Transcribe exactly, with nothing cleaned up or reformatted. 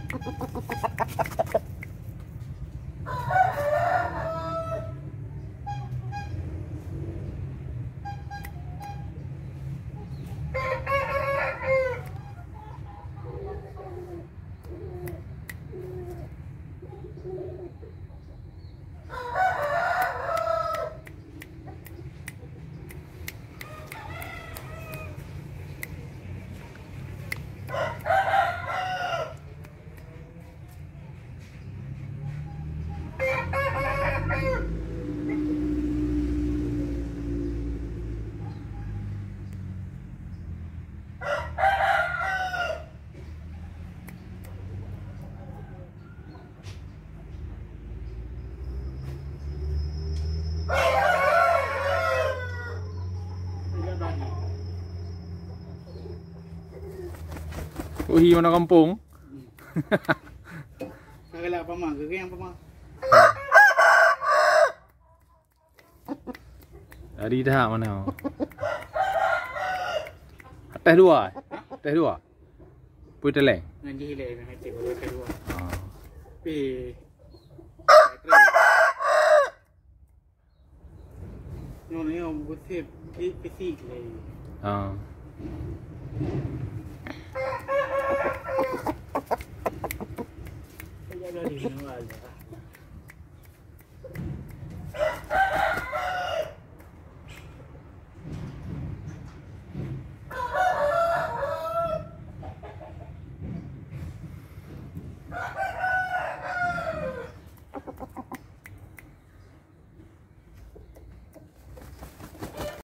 Oh, hiu nak kampung. Kagak apa mah, kagak yang apa mah. Dari dah mana? Atas dua. Atas dua. Pui teleng. Nanti hilang nanti baru kedua. Ah. Pi. Nona yang buat fisik lagi. Ah. Ada di mana aja.